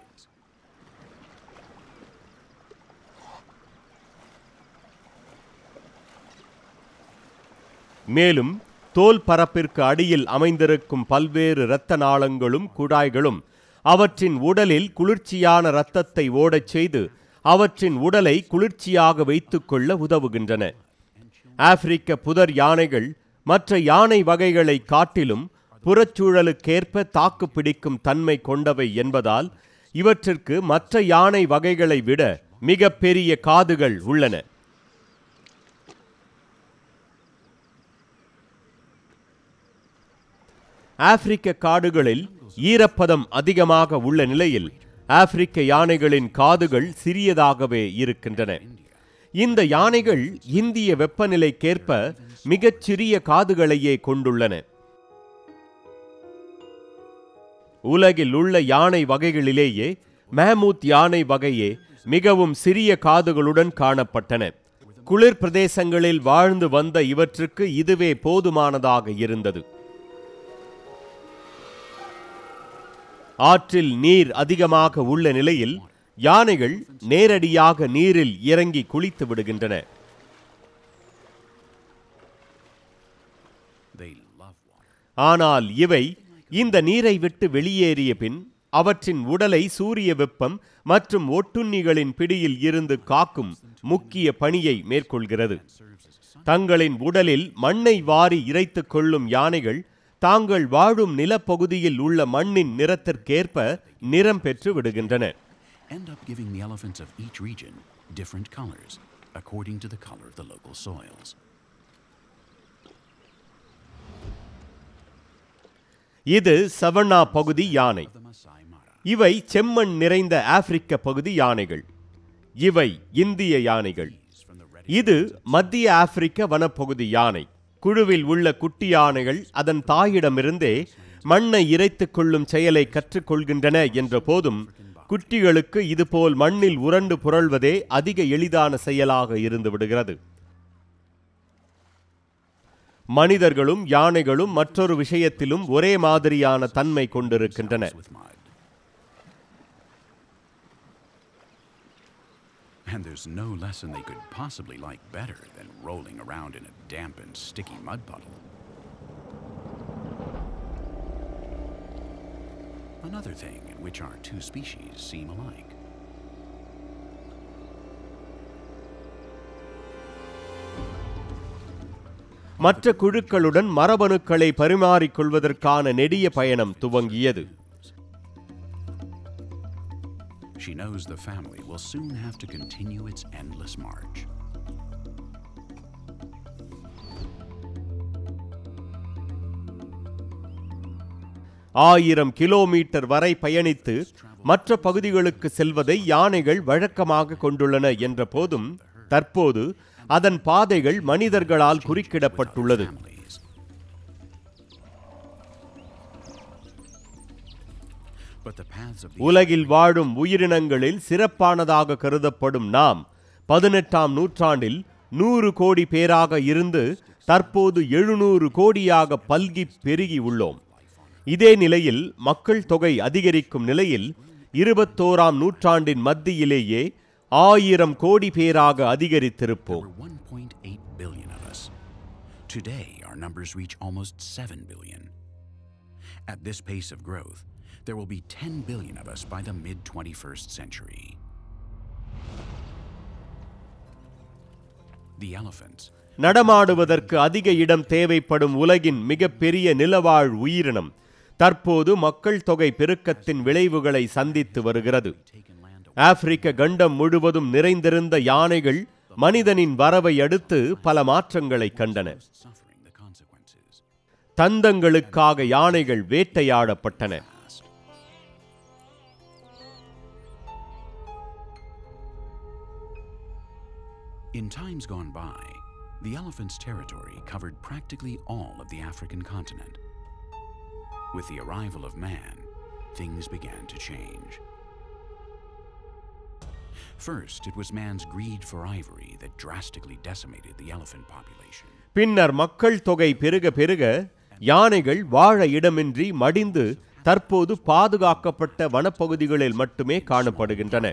மேலும் தோல் பரப்பிற்கு அடியில் அமைந்திருக்கும் பல்வேறு இரத்த நாளங்களும் குழாய்களும் அவற்றின் உடலில் குளிர்ச்சியான இரத்தத்தை ஓடச் செய்து அவற்றின் உடலை குளிர்ச்சியாக வைத்துக் கொள்ள உதவுகின்றன. ஆப்பிரிக்க புதர் யானைகள் மற்ற யானை வகைகளை காட்டிலும் புறச்சூழலுக்கேற்ப தாக்கு பிடிக்கும் தன்மை கொண்டவை என்பதால் இவற்றிற்கு மற்ற யானை வகைகளை விட மிக பெரிய காதுகள் உள்ளன. ஆப்பிரிக்க காடுகளில் ஈரப்பதம் அதிகமாக உள்ள நிலையில் ஆப்பிரிக்க யானைகளின் காதுகள் சிறியதாகவே இருக்கின்றன. இந்த யானைகள் இந்திய வெப்பநிலைக்கேற்ப மிகச் சிறிய காதுகளையே கொண்டுள்ளன. உலகில் உள்ள யானை வகைகளிலேயே மேமூத் யானை வகையே மிகவும் சிறிய காதுகளுடன் காணப்பட்டன. குளிர் பிரதேசங்களில் வாழ்ந்து வந்த இவற்றுக்கு இதுவே போதுமானதாக இருந்தது. ஆற்றில் நீர் அதிகமாக உள்ள நிலையில் யானைகள் நேரடியாக நீரில் இறங்கி குளித்து விடுகின்றன. ஆனால் இவை இந்த நீரை விட்டு வெளியேறிய பின் அவற்றின் உடலை சூரிய வெப்பம் மற்றும் ஒட்டுண்ணிகளின் பிடியில் இருந்து காக்கும் முக்கிய பணியை மேற்கொள்கிறது. தங்களின் உடலில் மண்ணை வாரி இறைத்துக் கொள்ளும் யானைகள் தாங்கள் வாழும் நிலப்பகுதியில் உள்ள மண்ணின் நிறத்திற்கேற்ப நிறம் பெற்று விடுகின்றன. End up giving the elephants of each region different colors according to the color of the local soils. இது சவன்னா பகுதி யானை. இவை செம்மண் நிறைந்த ஆப்பிரிக்க பகுதி யானைகள். இவை இந்திய யானைகள். இது மத்திய ஆப்பிரிக்க வனப்பகுதி யானை. குழுவில் உள்ள குட்டி யானைகள் அதன் தாயிடமிருந்தே மண்ணை இறைத்துக் கொள்ளும் செயலை கற்றுக்கொள்கின்றன என்ற போதும் குட்டிகளுக்கு இதுபோல் மண்ணில் உரண்டு புரள்வதே அதிக எளிதான செயலாக இருந்து விடுகிறது. மனிதர்களும் யானைகளும் மற்றொரு விஷயத்திலும் ஒரே மாதிரியான தன்மை கொண்டிருக்கின்றன. And there's no lesson they could possibly like better than rolling around in a damp and sticky mud puddle. Another thing in which our two species seem alike. மற்ற குழுக்களுடன் மரபணுக்களை பரிமாறிக்கொள்வதற்கான நெடிய பயணம் துவங்கியது. She knows the family will soon have to continue its endless march. ஆயிரம் கிலோமீட்டர் வரை பயணித்து மற்ற பகுதிகளுக்கு செல்வதை யானைகள் வழக்கமாக கொண்டுள்ளன என்ற போதும் தற்போது அதன் பாதைகள் மனிதர்களால் குறுக்கிடப்பட்டுள்ளது. உலகில் வாழும் உயிரினங்களில் சிறப்பானதாக கருதப்படும் நாம் 18ஆம் நூற்றாண்டில் 100 கோடி பேராக இருந்து தற்போது 700 கோடியாக பல்கி பெருகி உள்ளோம். இதே நிலையில் மக்கள் தொகை அதிகரிக்கும் நிலையில் 21ஆம் நூற்றாண்டின் மத்தியிலேயே 1000 கோடி பேராக அதிகரித்திருப்போம். Today our numbers reach almost 7 billion. At this pace of growth, there will be 10 billion of us by the mid-21st century. The elephants. நடமாடுவதற்கு அதிக இடம் தேவைப்படும் உலகின் மிகப்பெரிய நிலவாழ் உயிரினம் தற்போது மக்கள் தொகை பெருக்கத்தின் விளைவுகளை சந்தித்து வருகிறது. ஆப்பிரிக்க கண்டம் முழுவதும் நிறைந்திருந்த யானைகள் மனிதனின் வரவை அடுத்து பல மாற்றங்களை கண்டன. தந்தங்களுக்காக யானைகள் வேட்டையாடப்பட்டன. In times gone by, the elephant's territory covered practically all of the African continent. With the arrival of man, things began to change. First, it was man's greed for ivory that drastically decimated the elephant population. பின்னர் மக்கள் தொகை பெருக பெருக யானைகள் வாழ இடமின்றி மடிந்து தற்போது பாதுகாக்கப்பட்ட வனப்பகுதிகளில் மட்டுமே காணப்படுகின்றன.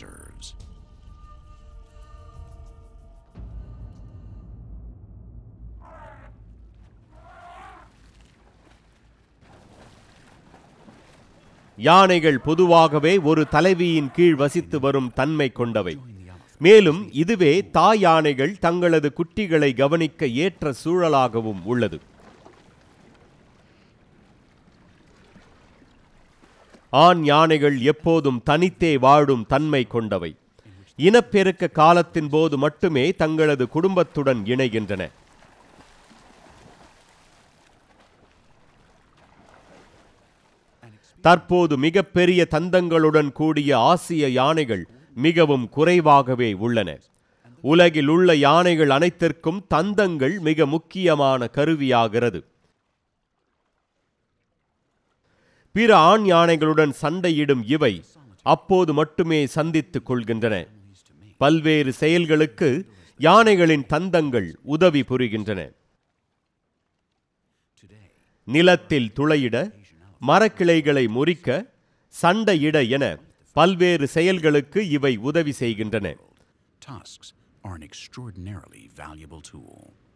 யானைகள் பொதுவாகவே ஒரு தலைவியின் கீழ் வசித்து வரும் தன்மை கொண்டவை. மேலும் இதுவே தாய் யானைகள் தங்களது குட்டிகளை கவனிக்க ஏற்ற சூழலாகவும் உள்ளது. ஆண் யானைகள் எப்போதும் தனித்தே வாழும் தன்மை கொண்டவை. இனப்பெருக்க காலத்தின் போது மட்டுமே தங்களது குடும்பத்துடன் இணைகின்றன. தற்போது மிகப்பெரிய தந்தங்களுடன் கூடிய ஆசிய யானைகள் மிகவும் குறைவாகவே உள்ளன. உலகில் உள்ள யானைகள் அனைத்திற்கும் தந்தங்கள் மிக முக்கியமான கருவியாகிறது. பிற ஆண் யானைகளுடன் சண்டையிடும் இவை அப்போது மட்டுமே சந்தித்துக் கொள்கின்றன. பல்வேறு செயல்களுக்கு யானைகளின் தந்தங்கள் உதவி புரிகின்றன. நிலத்தில் துளையிட, மரக்கிளைகளை முறிக்க, சண்டையிட என பல்வேறு செயல்களுக்கு இவை உதவி செய்கின்றன. Tusks are an extraordinarily valuable tool.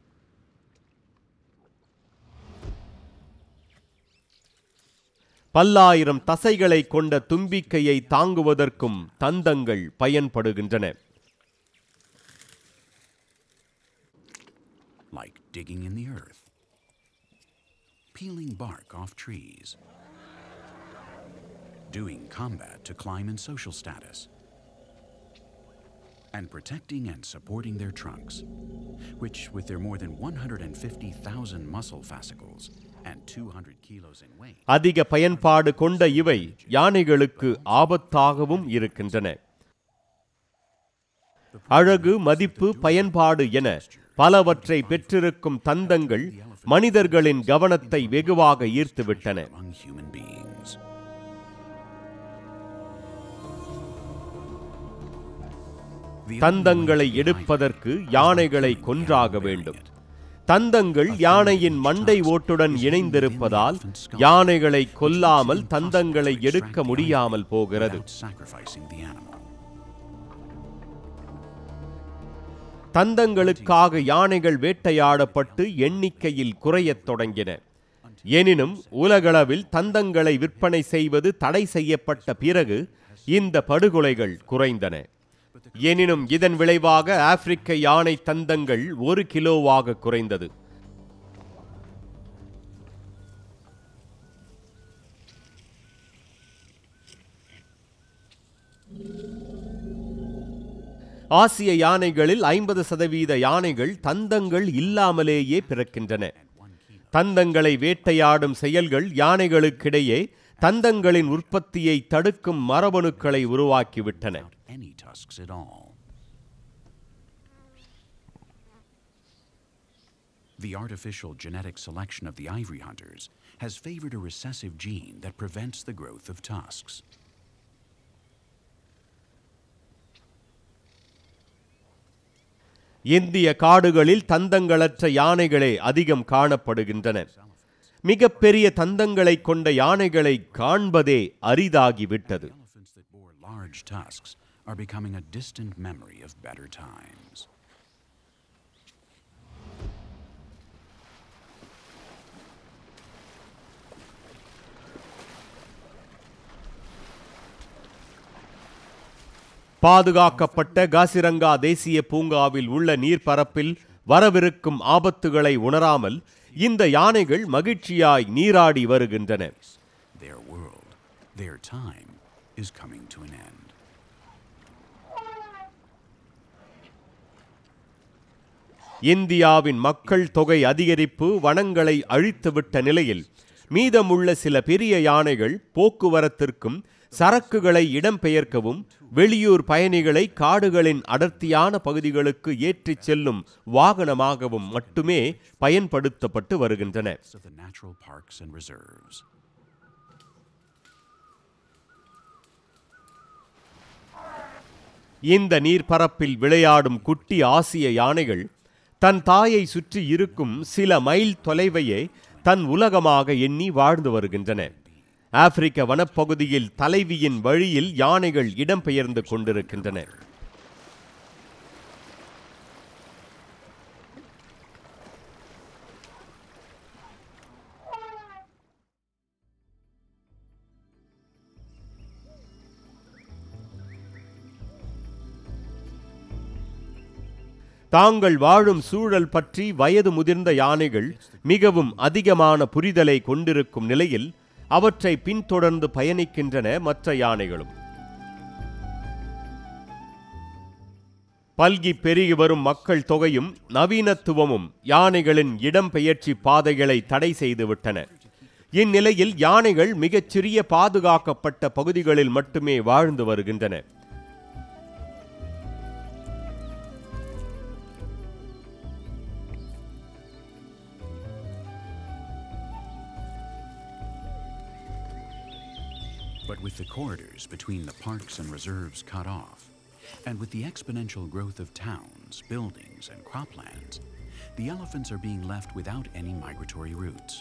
பல்லாயிரம் தசைகளை கொண்ட தும்பிக்கையை தாங்குவதற்கும் தந்தங்கள் பயன்படுகின்றன. Like digging in the earth, peeling bark off trees, doing combat to climb in social status, and protecting and supporting their trunks, which, with their more than 150,000 muscle fascicles and 200 kilos in weight, அதிக பயன்பாடு கொண்ட இவை யானைகளுக்கு ஆபத்தாகவும் இருக்கின்றன. அழகு, மதிப்பு, பயன்பாடு என பலவற்றை பெற்றிருக்கும் தந்தங்கள் மனிதர்களின் கவனத்தை வெகுவாக ஈர்த்துவிட்டன. among human beings. தந்தங்களை எடுப்பதற்கு யானைகளை கொன்றாக வேண்டும். தந்தங்கள் யானையின் மண்டை ஓட்டுடன் இணைந்திருப்பதால் யானைகளை கொல்லாமல் தந்தங்களை எடுக்க முடியாமல் போகிறது. Sacrificing the animal. தந்தங்களுக்காக யானைகள் வேட்டையாடப்பட்டு எண்ணிக்கையில் குறையத் தொடங்கின. எனினும் உலகளவில் தந்தங்களை விற்பனை செய்வது தடை செய்யப்பட்ட பிறகு இந்த படுகொலைகள் குறைந்தன. எனினும் இதன் விளைவாக ஆப்பிரிக்க யானை தந்தங்கள் 1 கிலோவாக குறைந்தது. ஆசிய யானைகளில் 50% யானைகள் தந்தங்கள் இல்லாமலேயே பிறக்கின்றன. தந்தங்களை வேட்டையாடும் செயல்கள் யானைகளுக்கிடையே தந்தங்களின் உற்பத்தியை தடுக்கும் மரபணுக்களை உருவாக்கிவிட்டன. Any tusks at all. The artificial genetic selection of the ivory hunters has favored a recessive gene that prevents the growth of tusks. இந்திய காடுகளில் தந்தங்களற்ற யானைகளே அதிகம் காணப்படுகின்றன. மிகப்பெரிய தந்தங்களை கொண்ட யானைகளை காண்பதே அரிதாகிவிட்டது. Elephants that bore large tusks are becoming a distant memory of better times. பாதுகாக்கப்பட்ட காசிரங்கா தேசிய பூங்காவில் உள்ள நீர்ப்பரப்பில் வரவிருக்கும் ஆபத்துகளை உணராமல் இந்த யானைகள் மகிழ்ச்சியாய் நீராடி வருகின்றன. Their world, their time is coming to an end. இந்தியாவின் மக்கள் தொகை அதிகரிப்பு வனங்களை அழித்துவிட்ட நிலையில் மீதமுள்ள சில பெரிய யானைகள் போக்குவரத்திற்கும் சரக்குகளை இடம்பெயர்க்கவும் வெளியூர் பயணிகளை காடுகளின் அடர்த்தியான பகுதிகளுக்கு ஏற்றிச் செல்லும் வாகனமாகவும் மட்டுமே பயன்படுத்தப்பட்டு வருகின்றன. Of the natural parks and reserves. இந்த நீர்ப்பரப்பில் விளையாடும் குட்டி ஆசிய யானைகள் தன் தாயை சுற்றி இருக்கும் சில மைல் தொலைவையே தன் உலகமாக எண்ணி வாழ்ந்து வருகின்றன. ஆப்பிரிக்க வனப்பகுதியில் தலைவியின் வழியில் யானைகள் இடம்பெயர்ந்து கொண்டிருக்கின்றன. தாங்கள் வாழும் சூழல் பற்றி வயது முதிர்ந்த யானைகள் மிகவும் அதிகமான புரிதலை கொண்டிருக்கும் நிலையில் அவற்றை பின்தொடர்ந்து பயணிக்கின்றன மற்ற யானைகளும். பல்கி பெருகி வரும் மக்கள் தொகையும் நவீனத்துவமும் யானைகளின் இடம்பெயர்ச்சி பாதைகளை தடை செய்துவிட்டன. இந்நிலையில் யானைகள் மிகச்சிறிய பாதுகாக்கப்பட்ட பகுதிகளில் மட்டுமே வாழ்ந்து வருகின்றன. But with the corridors between the parks and reserves cut off, and with the exponential growth of towns, buildings, and croplands, the elephants are being left without any migratory routes.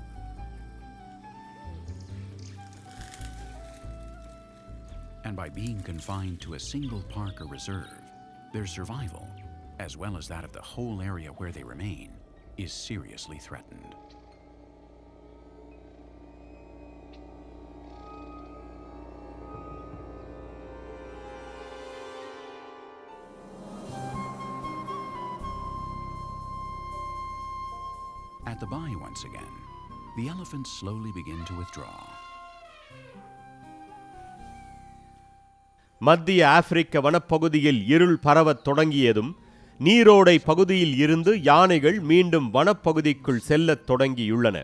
And by being confined to a single park or reserve, their survival, as well as that of the whole area where they remain, is seriously threatened. At the Bai once again, the elephants slowly begin to withdraw. மத்திய ஆப்பிரிக்க வனப்பகுதியில் இருள் பரவத் தொடங்கியதும் நீரோடை பகுதியில் இருந்து யானைகள் மீண்டும் வனப்பகுதிக்குள் செல்லத் தொடங்கியுள்ளன.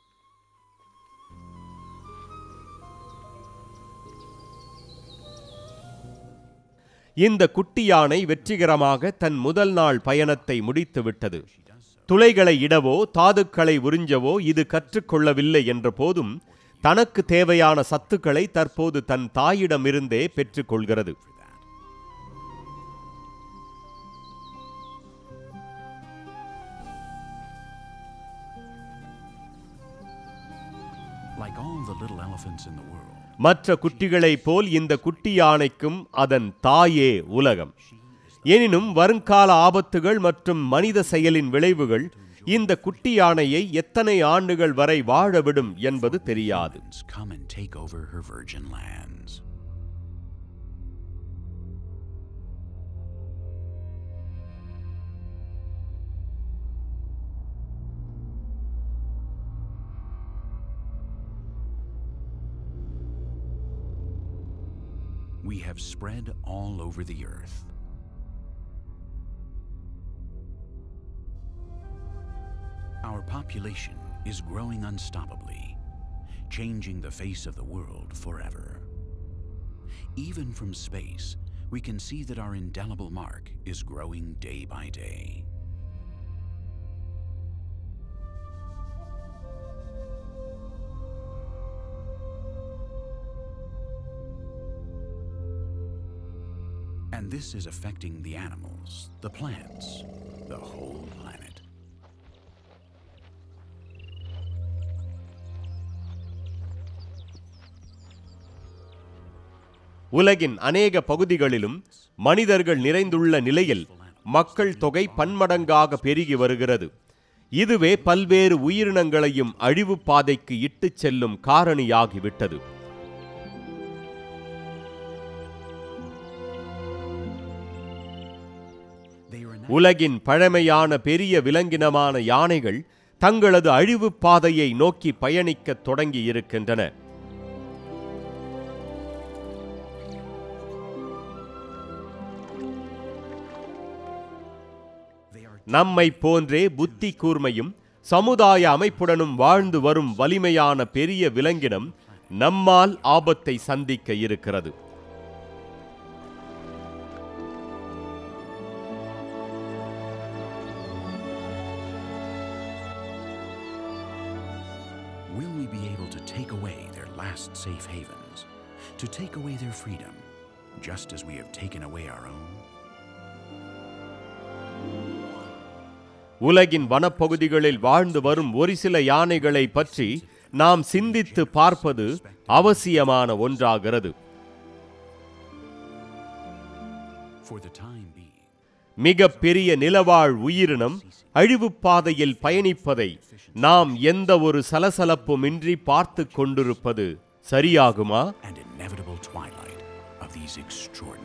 இந்த குட்டி யானை வெற்றிகரமாக தன் முதல் நாள் பயணத்தை முடித்துவிட்டது. துளைகளை இடவோ தாதுக்களை உறிஞ்சவோ இது கற்றுக்கொள்ளவில்லை என்ற போதும் தனக்கு தேவையான சத்துக்களை தற்போது தன் தாயிடமிருந்தே பெற்றுக்கொள்கிறது. Like all the little elephants in the world, மற்ற குட்டிகளைப் போல் இந்த குட்டி யானைக்கும் அதன் தாயே உலகம். எனினும் வருங்கால ஆபத்துகள் மற்றும் மனித செயலின் விளைவுகள் இந்த குட்டி யானையை எத்தனை ஆண்டுகள் வரை வாழவிடும் என்பது தெரியாது. come and take over her virgin lands. We have spread all over the earth. Our population is growing unstoppably, changing the face of the world forever. Even from space, we can see that our indelible mark is growing day by day. And this is affecting the animals, the plants, the whole planet. உலகின் அநேக பகுதிகளிலும் மனிதர்கள் நிறைந்துள்ள நிலையில் மக்கள் தொகை பன்மடங்காக பெருகி வருகிறது. இதுவே பல்வேறு உயிரினங்களையும் அழிவு பாதைக்கு இட்டுச் செல்லும் காரணியாகிவிட்டது. உலகின் பழமையான பெரிய விலங்கினமான யானைகள் தங்களது அழிவு பாதையை நோக்கி பயணிக்கத் தொடங்கி இருக்கின்றன. நம்மை போன்றே புத்தி கூர்மையும் சமுதாய அமைப்புடனும் வாழ்ந்து வரும் வலிமையான பெரிய விலங்கினம் நம்மால் ஆபத்தை சந்திக்க இருக்கிறது. Will we be able to take away their last safe havens, to take away their freedom, just as we have taken away our own? உலகின் வனப்பகுதிகளில் வாழ்ந்து வரும் ஒரு சில யானைகளை பற்றி நாம் சிந்தித்து பார்ப்பது அவசியமான ஒன்றாகிறது. மிக பெரிய நிலவாழ் உயிரினம் அழிவு பாதையில் பயணிப்பதை நாம் எந்த ஒரு சலசலப்புமின்றி பார்த்து கொண்டிருப்பது சரியாகுமா?